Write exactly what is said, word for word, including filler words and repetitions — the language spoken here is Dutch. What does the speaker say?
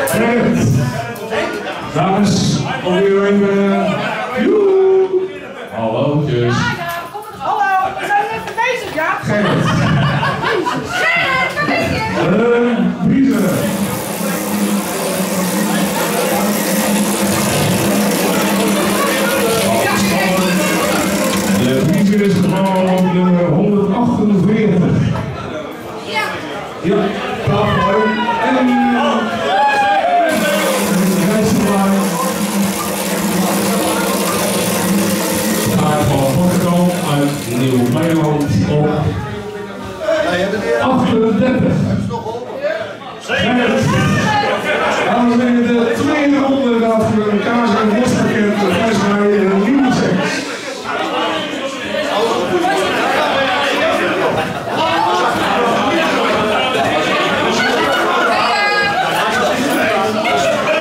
Gerrit. Dames, kom hier even. Joe. Hallo, dus. Hallo, we zijn even bezig, ja? Gerrit. Gerrit, kom eens hier. De Briezer. De Briezer is gewoon nummer honderdachtenveertig. Ja. Ja, klaar. En uit Nieuw-Nederland op achtendertig. Dames en heren, de